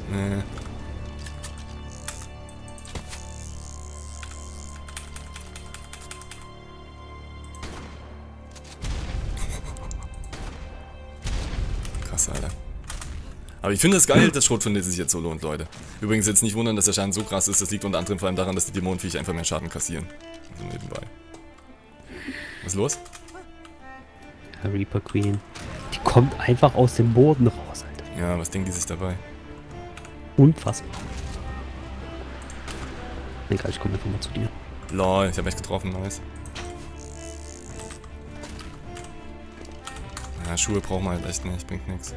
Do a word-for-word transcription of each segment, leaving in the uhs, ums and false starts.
Nee. Krass, Alter. Aber ich finde es geil, dass Schrotflinte sich jetzt so lohnt, Leute. Übrigens jetzt nicht wundern, dass der Schaden so krass ist. Das liegt unter anderem vor allem daran, dass die Dämonenviecher einfach mehr Schaden kassieren. Also nebenbei. Was ist los? Reaper Queen. Die kommt einfach aus dem Boden raus, Alter. Ja, was denken die sich dabei? Unfassbar. Egal, ich komme einfach mal zu dir. Lol, ich habe echt getroffen, nice. Ja, Schuhe brauchen wir halt echt nicht, bringt nichts.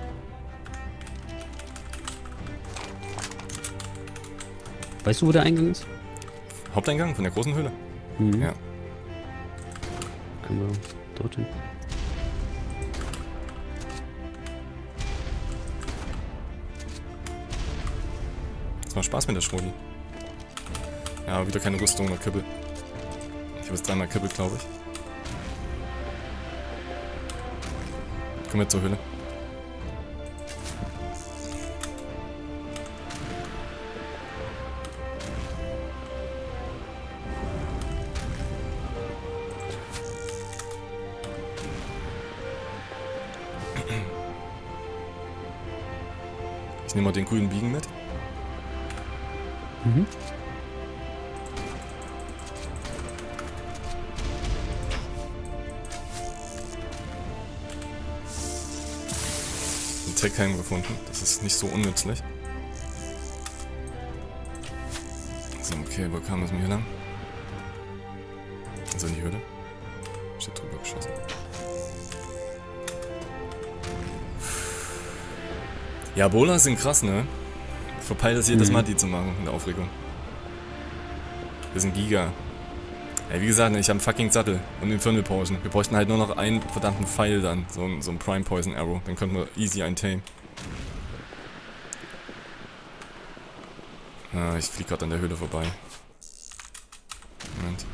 Weißt du, wo der Eingang ist? Haupteingang von der großen Höhle? Mhm. Ja. Können wir dorthin. Das macht Spaß mit der Schrodi. Ja, aber wieder keine Rüstung oder Kibbel. Ich habe jetzt dreimal Kibbel, glaube ich. Komm mit zur Höhle. Ich nehme mal den grünen Biegen mit. Mhm. Den Tech-Helm gefunden. Das ist nicht so unnützlich. So, okay, wo kam das mir hier lang? Also in die Höhle. Steht drüber geschossen. Ja, Bolas sind krass, ne? Ich verpeile das jedes Mal, die zu machen in der Aufregung. Wir sind Giga. Ey, wie gesagt, ich habe einen fucking Sattel und Infernal Poison. Wir bräuchten halt nur noch einen verdammten Pfeil dann. So, ein- so ein Prime Poison Arrow. Dann könnten wir easy einen tame. Ah, ich flieg gerade an der Höhle vorbei. Moment.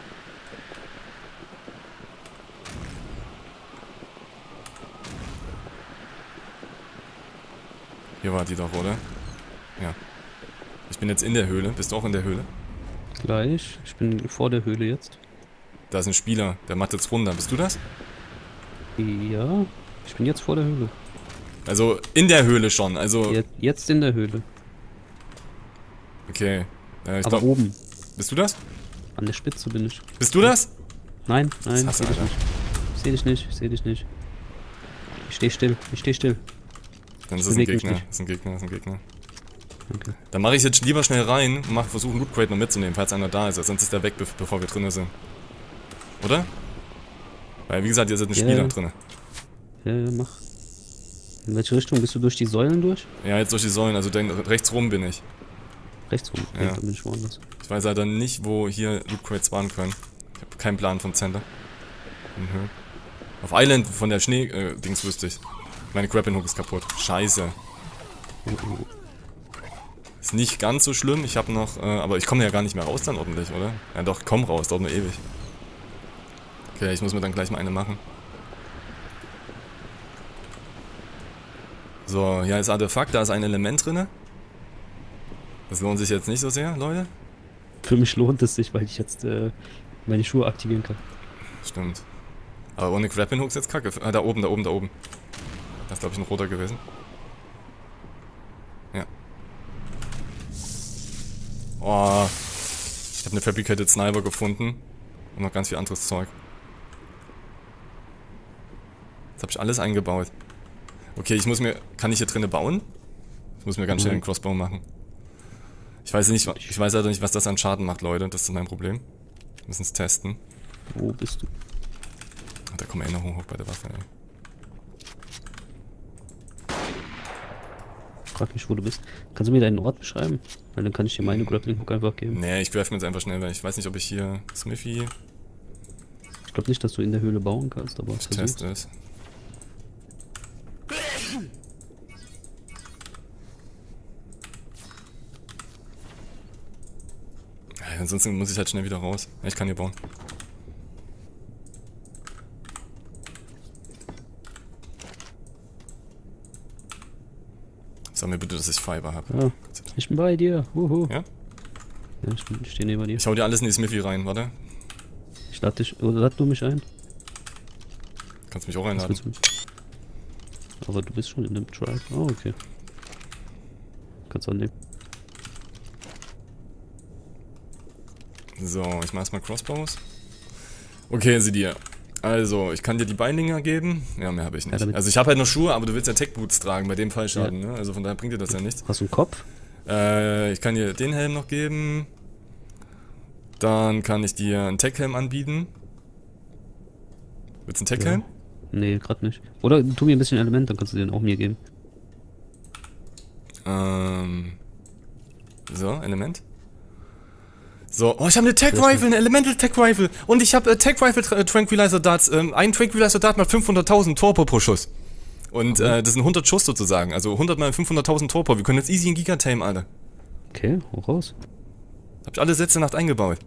Hier war die doch, oder? Ja. Ich bin jetzt in der Höhle. Bist du auch in der Höhle? Gleich. Ich bin vor der Höhle jetzt. Da ist ein Spieler, der macht jetzt runter. Bist du das? Ja. Ich bin jetzt vor der Höhle. Also in der Höhle schon. Also. Jetzt, jetzt in der Höhle. Okay. Ja, ich Aber glaub, oben. bist du das? An der Spitze bin ich. Bist du das? Nein, nein, ich Das seh dich Alter. nicht. Ich seh dich nicht, ich seh dich nicht. Ich steh still, ich steh still. Dann ist Ich das ein beweg mich Gegner. nicht. Das ist ein Gegner, das ist ein Gegner. Okay. Dann mache ich jetzt lieber schnell rein und mach, versuche einen Loot Crate noch mitzunehmen, falls einer da ist. Sonst ist der weg, be bevor wir drinnen sind. Oder? Weil wie gesagt, hier sind ein Ja, Spieler ja. drin. Ja, ja, mach. In welche Richtung? Bist du durch die Säulen durch? Ja, jetzt durch die Säulen. Also dann rechts rum bin ich. Rechts rum. Ja. Ja. Da bin ich woanders. Ich weiß leider nicht, wo hier Loot Crates waren können. Ich habe keinen Plan vom Center. Mhm. Auf Island von der Schnee-Dings wüsste ich. Meine Grappling Hook ist kaputt. Scheiße. Oh, oh. Ist nicht ganz so schlimm. Ich habe noch, äh, aber ich komme ja gar nicht mehr raus dann ordentlich, oder? Ja doch, komm raus, dauert nur ewig. Okay, ich muss mir dann gleich mal eine machen. So, ja, ist Artefakt, da ist ein Element drinne. Das lohnt sich jetzt nicht so sehr, Leute. Für mich lohnt es sich, weil ich jetzt äh, meine Schuhe aktivieren kann. Stimmt. Aber ohne Grappling Hooks jetzt kacke. Ah, da oben, da oben, da oben. Das ist, glaube ich, ein roter gewesen. Ja. Oh. Ich habe eine Fabricated Sniper gefunden. Und noch ganz viel anderes Zeug. Jetzt habe ich alles eingebaut. Okay, ich muss mir... Kann ich hier drinnen bauen? Ich muss mir ganz schnell einen Crossbow machen. Ich weiß nicht, ich weiß leider nicht, was das an Schaden macht, Leute. Das ist mein Problem. Wir müssen es testen. Wo bist du? Ach, da kommt Erinnerung hoch bei der Waffe, ey. Frag mich, wo du bist. Kannst du mir deinen Ort beschreiben? Weil dann kann ich dir meine Grappling Hook einfach geben. Nee, ich greife mir jetzt einfach schnell, weil ich weiß nicht, ob ich hier Smithy... Ich glaube nicht, dass du in der Höhle bauen kannst, aber Ich versuch's. teste es. Ja, ansonsten muss ich halt schnell wieder raus. Ja, ich kann hier bauen. Sag mir bitte, dass ich Fiber habe. Ja, ich bin bei dir. Uhu. Ja? Ja, ich stehe neben dir. Ich hau dir alles in die Smithy rein, warte. Ich lade dich, oder lad du mich ein? Kannst mich auch einladen. Aber du bist schon in dem Drive. Oh, okay. Kannst du annehmen. So, ich mach erstmal Crossbows. Okay, sieh dir. Also, ich kann dir die Beindinger geben. Ja, mehr habe ich nicht. Ja, also ich habe halt noch Schuhe, aber du willst ja Tech-Boots tragen, bei dem Fallschaden, ja. Ne? Also von daher bringt dir das ja nichts. Hast du einen Kopf? Äh, ich kann dir den Helm noch geben. Dann kann ich dir einen Tech-Helm anbieten. Willst du einen Tech-Helm? Ja. Nee, gerade nicht. Oder tu mir ein bisschen Element, dann kannst du den auch mir geben. Ähm. So, Element. So, oh, ich habe eine Tech Rifle, eine Elemental Tech Rifle. Und ich habe äh, Tech Rifle Tra Tranquilizer Darts. Ähm, ein Tranquilizer Dart mal fünfhunderttausend Torpor pro Schuss. Und äh, das sind hundert Schuss sozusagen. Also hundert mal fünfhunderttausend Torpor. Wir können jetzt easy in Giga-Tame, Alter. Okay, hau raus. Hab ich alle letzte Nacht eingebaut.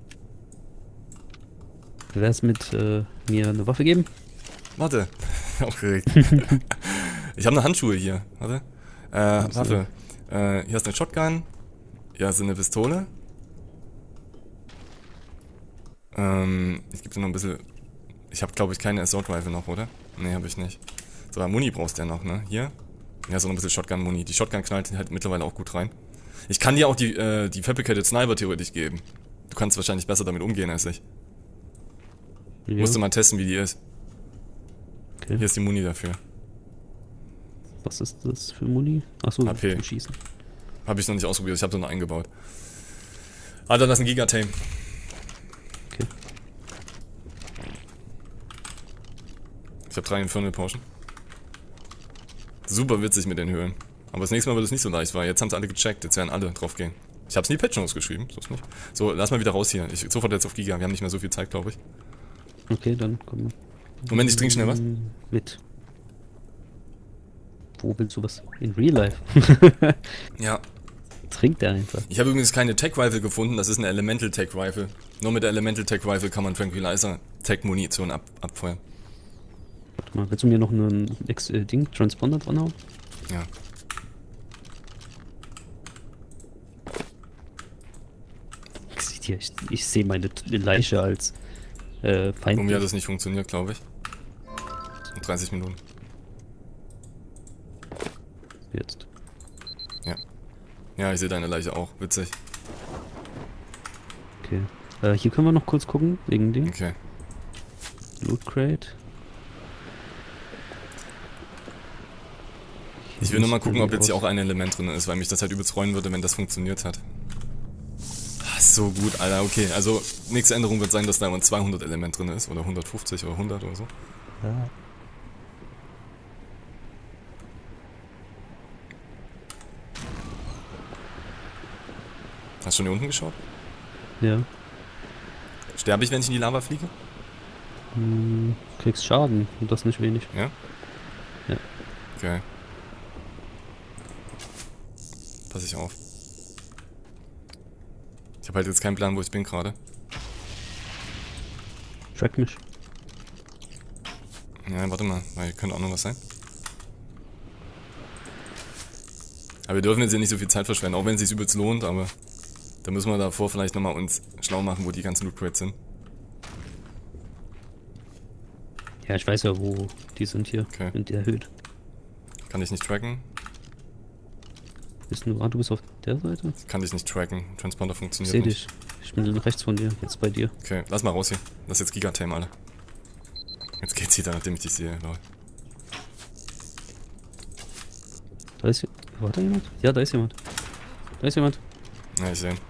Wer es mit äh, mir eine Waffe geben? Warte. Aufgeregt. Ich habe eine Handschuhe hier. Warte. Äh, Waffe. Äh, hier ist eine Shotgun. Hier ist eine Pistole. Ähm, ich gebe dir noch ein bisschen. Ich habe, glaube ich, keine Assault Rifle noch, oder? Ne, habe ich nicht. So, aber Muni brauchst du ja noch, ne? Hier. Ja, so ein bisschen Shotgun-Muni. Die Shotgun knallt halt mittlerweile auch gut rein. Ich kann dir auch die, äh, die Fabricated Sniper theoretisch geben. Du kannst wahrscheinlich besser damit umgehen als ich. Ja. Musst du mal testen, wie die ist. Okay. Hier ist die Muni dafür. Was ist das für Muni? Achso, A P. zum Schießen. Habe ich noch nicht ausprobiert, ich habe noch eingebaut. Ah, dann das ist ein Giga-Tame. Okay. Ich habe drei Infernal Potion. Super witzig mit den Höhen. Aber das nächste Mal wird es nicht so leicht, weil jetzt haben sie alle gecheckt, jetzt werden alle drauf gehen. Ich habe es in die Patch Notes geschrieben, so ist nicht. So, lass mal wieder raus hier. Ich sofort jetzt auf Giga, wir haben nicht mehr so viel Zeit, glaube ich. Okay, dann komm. Moment, ich trinke schnell was. Mit. Wo willst du was? In Real Life? Ja. Trinkt der einfach. Ich habe übrigens keine Tech Rifle gefunden, das ist eine Elemental Tech Rifle. Nur mit der Elemental Tech Rifle kann man Tranquilizer Tech Munition ab abfeuern. Warte mal, willst du mir noch einen Ex äh, Ding, Transponder dran hauen? Ja. Ich, ich sehe meine Leiche als äh, Feind. Bei mir hat das nicht funktioniert, glaube ich. In dreißig Minuten. Jetzt. Ja. Ja, ich sehe deine Leiche auch. Witzig. Okay. Äh, hier können wir noch kurz gucken, wegen Ding. Okay. Loot Crate. Ich will nur mal gucken, ob jetzt hier auch ein Element drin ist, weil mich das halt übelst freuen würde, wenn das funktioniert hat. Ach, so gut, Alter, okay. Also, nächste Änderung wird sein, dass da immer ein zweihundert Element drin ist. Oder hundertfünfzig oder hundert oder so. Ja. Hast du schon hier unten geschaut? Ja. Sterbe ich, wenn ich in die Lava fliege? Hm, kriegst Schaden und das nicht wenig. Ja? Ja. Okay. Pass ich auf. Ich habe halt jetzt keinen Plan, wo ich bin gerade. Track mich. Ja, warte mal, weil könnte auch noch was sein. Aber wir dürfen jetzt hier nicht so viel Zeit verschwenden, auch wenn es sich übelst lohnt, aber da müssen wir davor vielleicht nochmal uns schlau machen, wo die ganzen Loot Crates sind. Ja, ich weiß ja, wo die sind hier. Okay. In der Höhe. Kann ich nicht tracken? Bist du, ah, du bist auf der Seite? Kann ich nicht tracken. Transponder funktioniert Seh nicht. dich. Ich bin rechts von dir, jetzt bei dir. Okay, lass mal raus hier. Das ist jetzt Giga-Tame, Alter. Jetzt geht's wieder, nachdem ich dich sehe, Leute. Da ist... War da jemand? Ja, da ist jemand. Da ist jemand. Ja, ich sehe ihn.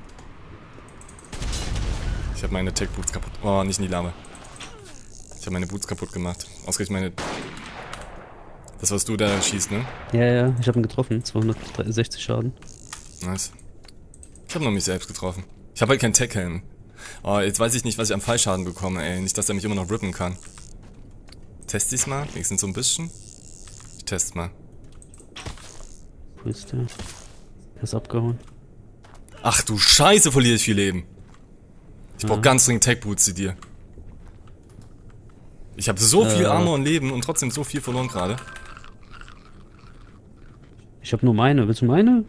Ich habe meine Tech-Boots kaputt... Oh, nicht in die Lava. Ich habe meine Boots kaputt gemacht. Ausgerechnet meine... Das, was du da schießt, ne? Ja, ja, ich habe ihn getroffen. zweihundertsechzig Schaden. Nice. Ich habe noch mich selbst getroffen. Ich habe halt keinen Tech-Helm. Oh, jetzt weiß ich nicht, was ich am Fallschaden bekomme, ey. Nicht, dass er mich immer noch rippen kann. Test ich's mal? Wenigstens so ein bisschen. Ich teste mal. Wo ist der? Der ist abgehauen. Ach du Scheiße, verliere ich viel Leben. Ich brauche Ja. ganz dringend Tech-Boots zu dir. Ich habe so viel Äh. Armor und Leben und trotzdem so viel verloren gerade. Ich Ich habe nur meine. Willst du meine?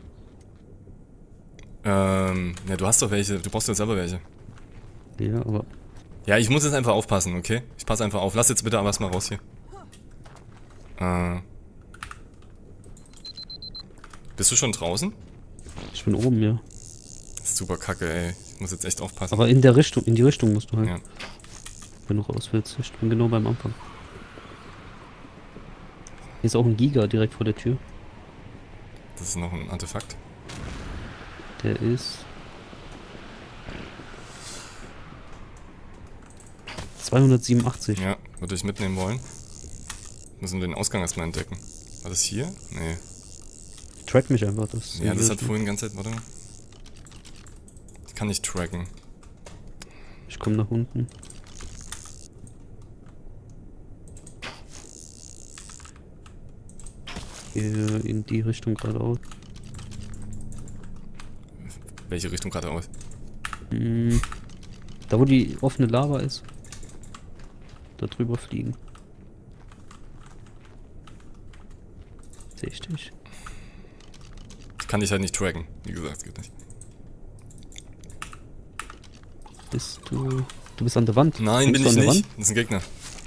Ähm, ja, du hast doch welche. Du brauchst jetzt selber welche. Ja, aber... Ja, ich muss jetzt einfach aufpassen, okay? Ich passe einfach auf. Lass jetzt bitte aber erstmal raus hier. Äh. Bist du schon draußen? Ich bin oben, ja. Das ist super kacke, ey. Ich muss jetzt echt aufpassen. Aber in der Richtung, in die Richtung musst du halt. Ja. Wenn du raus willst. Ich bin genau beim Anfang. Hier ist auch ein Giga direkt vor der Tür. Das ist noch ein Artefakt. Der ist... zweihundertsiebenundachtzig. Ja, würde ich mitnehmen wollen. Müssen wir den Ausgang erstmal entdecken. War das hier? Nee. Track mich einfach. Das Ja, das hat vorhin die ganze Zeit... Warte mal. Ich kann nicht tracken. Ich komme nach unten. Hier in die Richtung geradeaus. Welche Richtung geradeaus? Hm, da wo die offene Lava ist. Da drüber fliegen. Sehe ich dich? Ich kann dich halt nicht tracken. Wie gesagt, es geht nicht. Bist du... Du bist an der Wand. Nein, Hängst bin du ich an der nicht. Wand? Das ist ein Gegner.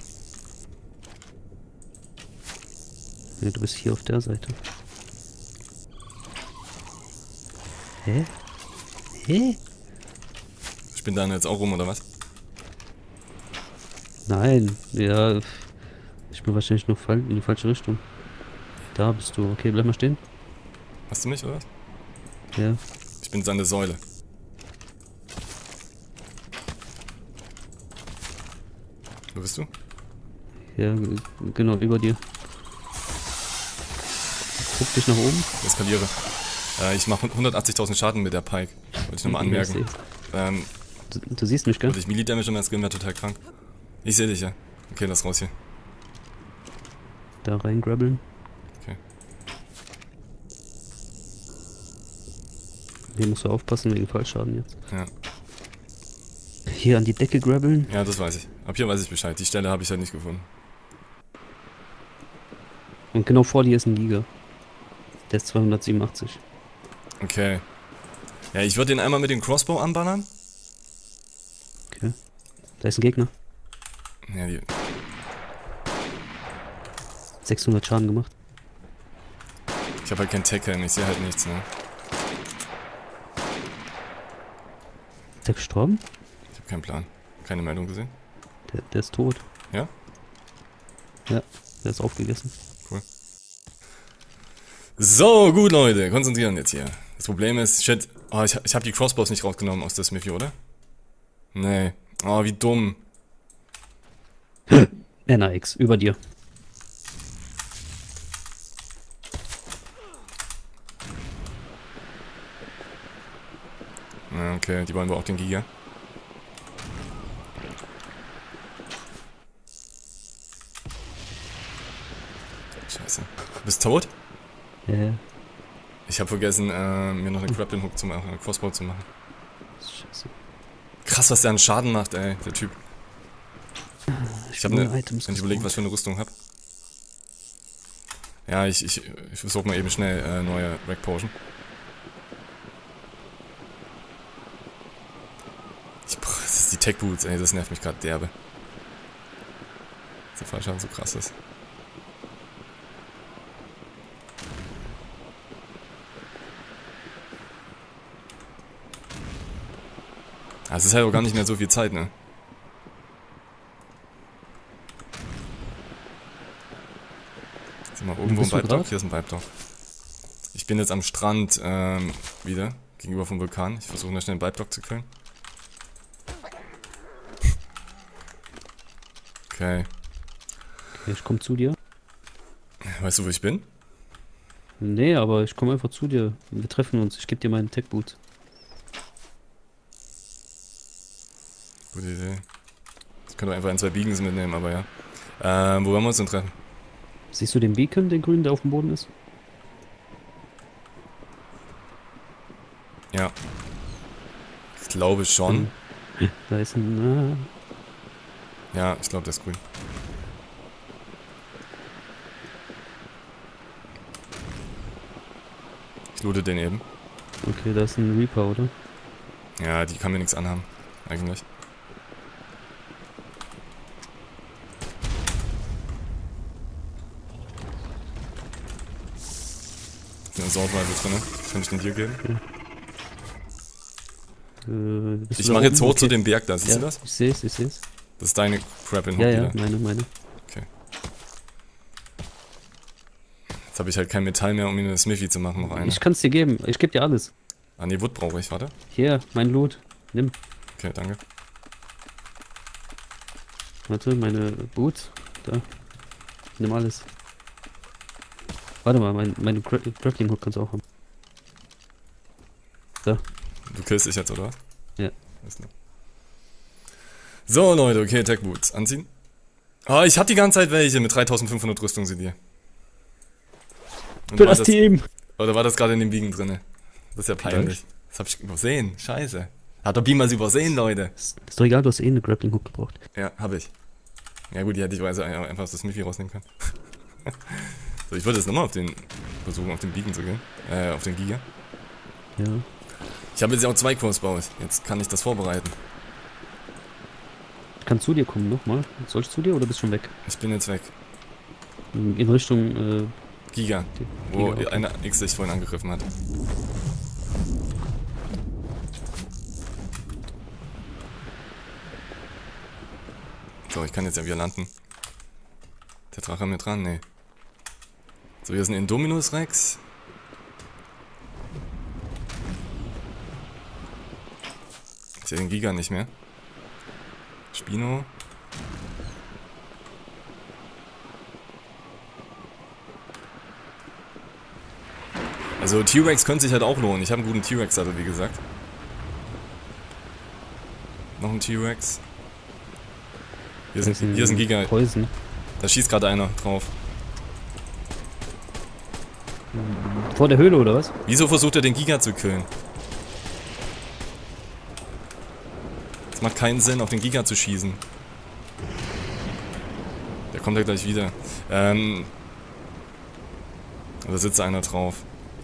Nee, du bist hier auf der Seite. Hä? Hä? Ich bin da jetzt auch rum, oder was? Nein, ja. Ich bin wahrscheinlich noch in die falsche Richtung. Da bist du. Okay, bleib mal stehen. Hast du mich, oder was? Ja. Ich bin an der Säule. Wo bist du? Ja, g- genau, über dir. Guck dich nach oben. Ich eskaliere. Äh, ich mache hundertachtzigtausend Schaden mit der Pike. Wollte ich nochmal Ja, ich anmerken. Ähm, Du, du siehst mich, gell? Würde ich Melee Damage und mein Skin wäre total krank. Ich sehe dich, ja. Okay, lass raus hier. Da reingrabbeln. Okay. Hier musst du aufpassen wegen Fallschaden jetzt. Ja. Hier an die Decke grabbeln. Ja, das weiß ich. Ab hier weiß ich Bescheid. Die Stelle habe ich halt nicht gefunden. Und genau vor dir ist ein Giga. Der ist zweihundertsiebenundachtzig. Okay. Ja, ich würde den einmal mit dem Crossbow anbannern. Okay. Da ist ein Gegner. Ja, die... sechshundert Schaden gemacht. Ich habe halt keinen Tech-Helm, ich sehe halt nichts, ne? Ist der gestorben? Ich habe keinen Plan. Keine Meldung gesehen. Der, der ist tot. Ja? Ja, der ist aufgegessen. Cool. So, gut, Leute. Konzentrieren jetzt hier. Das Problem ist, shit. Oh, ich, ich habe die Crossbows nicht rausgenommen aus der Smithy, oder? Nee. Oh, wie dumm. N A X, über dir. Ja, okay, die wollen wohl auch den Giga. Scheiße. Du bist tot? Ja, Ich habe vergessen, äh, mir noch einen Grappling Hook zu machen, einen Crossbow zu machen. scheiße. Krass, was der an Schaden macht, ey, der Typ. Ich habe ohne ne, Items wenn ich überlege, was für eine Rüstung hab. Ja, ich, ich, ich versuche mal eben schnell äh, neue Rack Potion. Ich, boah, das ist die Tech Boots, ey, das nervt mich gerade derbe. Dass der Fallschaden so krass ist. Ah, es ist halt auch gar nicht mehr so viel Zeit, ne? Sind wir irgendwo im bist du Vibe-Dock? grad? Hier ist ein Vibe-Dock. Ich bin jetzt am Strand, ähm, wieder, gegenüber vom Vulkan. Ich versuche noch schnell einen Vibe-Dock zu killen. Okay. Okay, ich komme zu dir. Weißt du, wo ich bin? Nee, aber ich komme einfach zu dir. Wir treffen uns. Ich gebe dir meinen Tech Boot. Gute Idee. Ich könnte einfach ein, zwei Beacons mitnehmen, aber ja. Ähm, wo wollen wir uns denn treffen? Siehst du den Beacon, den grünen, der auf dem Boden ist? Ja. Ich glaube schon. Da ist ein... Äh, Ja, ich glaube, der ist grün. loote den eben. Okay, da ist ein Reaper, oder? Ja, die kann mir nichts anhaben. Eigentlich. Ist eine Assault Rifle drin, kann ich den dir geben? Okay. Äh, bist Ich du da mache jetzt oben? hoch zu Okay. dem Berg da, siehst Ja, du das? ich seh's, ich seh's. Das ist deine Crap in Ja, Hook ja, wieder. meine, meine. Jetzt habe ich halt kein Metall mehr, um mir eine Smithy zu machen, noch eine. Ich kann's dir geben, ich geb dir alles. Ah ne, Wood brauche ich, warte. Hier, mein Loot. Nimm. Okay, danke. Warte, meine Boots. Da. Nimm alles. Warte mal, mein, meine Gra Grappling Hook kannst du auch haben. Da. Du killst dich jetzt, oder was? Ja. Alles klar. So, Leute, okay, Tech Boots. Anziehen. Ah, ich hab die ganze Zeit welche mit dreitausendfünfhundert Rüstung, sie dir. Und Für war das Team! Oder war das gerade in dem Biegen drinne? Das ist ja peinlich. Das hab ich übersehen. Scheiße. Hat der Beam was übersehen, Leute. Ist, ist doch egal, du hast eh eine Grappling Hook gebraucht. Ja, hab ich. Ja gut, die hätte ich weise einfach aus der Smithy rausnehmen können. So, ich wollte jetzt nochmal auf den versuchen, auf den Biegen zu gehen. Äh, auf den Giga. Ja. Ich habe jetzt ja auch zwei Crossbows. Jetzt kann ich das vorbereiten. Ich kann zu dir kommen, nochmal. Soll ich zu dir oder bist du schon weg? Ich bin jetzt weg. In Richtung, äh, Giga. die- Wo Giga, okay. einer X sich vorhin angegriffen hat. So, ich kann jetzt ja wieder landen. Der Drache an mir dran? Nee. So, hier ist ein Indominus Rex. Ich sehe den Giga nicht mehr. Spino. Also T-Rex könnte sich halt auch lohnen. Ich habe einen guten T-Rex-Sattel, wie gesagt. Noch ein T-Rex. Hier ist ein, hier ist ein Giga. Poison. Da schießt gerade einer drauf. Vor der Höhle, oder was? Wieso versucht er den Giga zu killen? Es macht keinen Sinn, auf den Giga zu schießen. Der kommt ja gleich wieder. Ähm. Da sitzt einer drauf.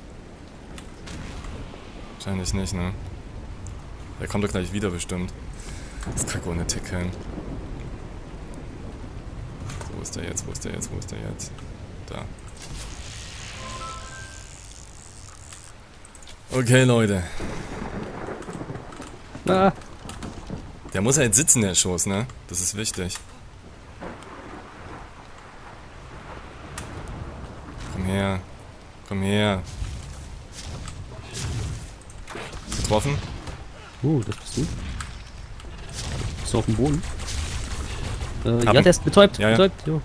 Wahrscheinlich nicht, ne? Der kommt doch gleich wieder bestimmt. Das ist kacke ohne Tickhelm. So, wo ist der jetzt? Wo ist der jetzt? Wo ist der jetzt? Da. Okay, Leute. Ah! Der muss halt sitzen, der Schuss, ne? Das ist wichtig. Komm her. Komm her. Getroffen? Uh, das bist du. Bist du auf dem Boden? Äh, Hab ja, ihn. der ist betäubt. Ja, ja. betäubt, jo.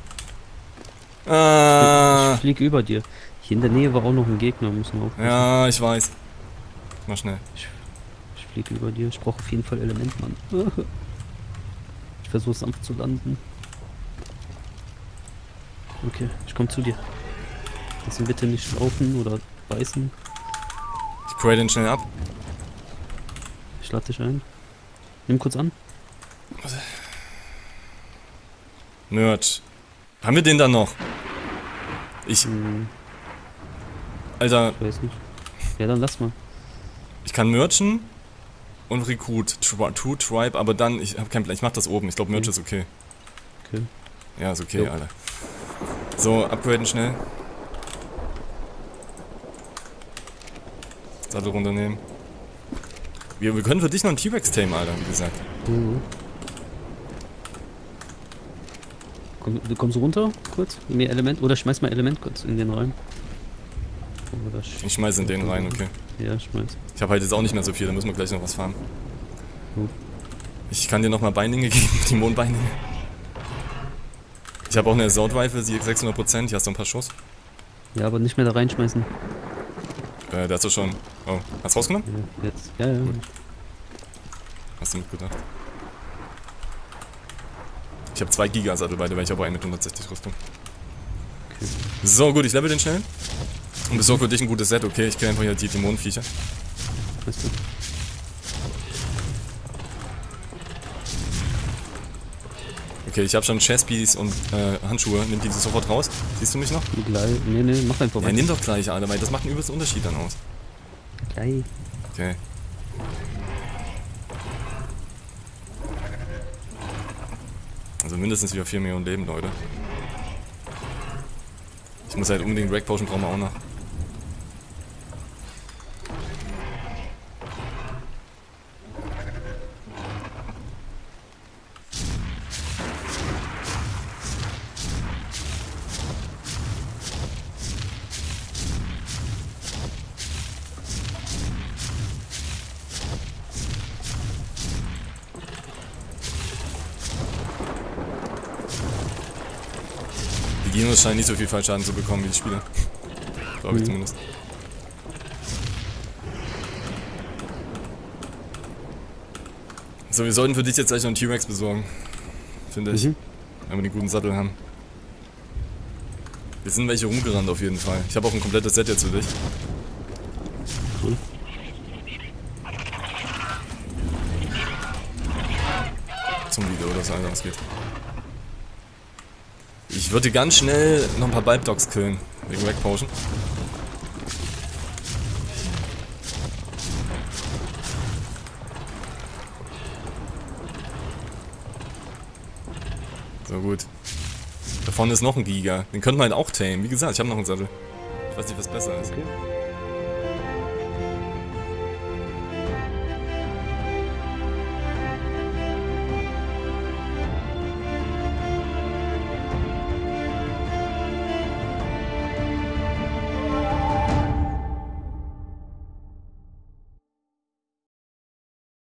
Ah, Ich flieg über dir. Hier in der Nähe war auch noch ein Gegner, müssen wir aufpassen. ja, ich weiß. Mach schnell. Ich, ich flieg über dir. Ich brauche auf jeden Fall Element, Mann. Ich versuche sanft zu landen. Okay, ich komme zu dir. Lass ihn bitte nicht laufen oder beißen. Ich crate ihn schnell ab. Ich lade dich ein. Nimm kurz an. Merch. Haben wir den dann noch? Ich, Hm, Alter, ich weiß nicht. Ja, dann lass mal. ich kann merchen und Recruit. Tri True Tribe, aber dann, ich hab keinen Plan, ich mach das oben. Ich glaube, Merch Mhm. ist okay. Okay. Ja, ist okay, Jo. Alter. So, upgraden schnell. Sattel runternehmen. Wir, wir können für dich noch einen T-Rex tamen, Alter, wie gesagt. Mhm. Komm, du kommst runter, kurz, mir Element, oder schmeiß mal Element kurz in den rein. Oder sch- Ich schmeiß in den rein, okay. Ja, schmeiß. Ich habe halt jetzt auch nicht mehr so viel, da müssen wir gleich noch was farmen. Gut. Ich kann dir nochmal Bindinge geben, die Mondbindinge. Ich habe auch eine Assault Rifle, sie sechshundert Prozent, hier hast du ein paar Schuss. Ja, aber nicht mehr da reinschmeißen. Äh, da hast du schon. Oh, hast du rausgenommen? Ja, jetzt. Ja, ja. Gut. Hast du mitgedacht? Ich habe zwei Gigasattel beide, weil ich habe einen mit hundertsechzig Rüstung. Okay. So, gut, ich level den schnell. Und besorge für dich ein gutes Set, okay? Ich kill einfach hier die Dämonenviecher. Weißt du? Okay, ich habe schon Chestpiece und äh, Handschuhe. Nimm die sofort raus. Siehst du mich noch? Gleich. Nee, nee, mach einfach Ja, weiter. nimm doch gleich, Alter, weil das macht einen übelsten Unterschied dann aus. Gleich. Okay. Also mindestens wieder vier Millionen Leben, Leute. Ich muss halt unbedingt Rack Potion, brauchen wir auch noch. Die Dinos scheinen nicht so viel Fallschaden zu bekommen wie die Spieler. Glaube ich Mhm. zumindest. So, wir sollten für dich jetzt gleich noch einen T-Rex besorgen. Finde ich. Mhm. Wenn wir den guten Sattel haben. Wir sind welche rumgerannt auf jeden Fall. Ich habe auch ein komplettes Set jetzt für dich. Cool. Zum Video oder so, Alter, was geht. Ich würde ganz schnell noch ein paar Bulb Dogs killen. Wegen Rack Potion. So gut. Da vorne ist noch ein Giga. Den könnten wir halt auch tamen. Wie gesagt, ich habe noch einen Sattel. Ich weiß nicht, was besser ist. Okay.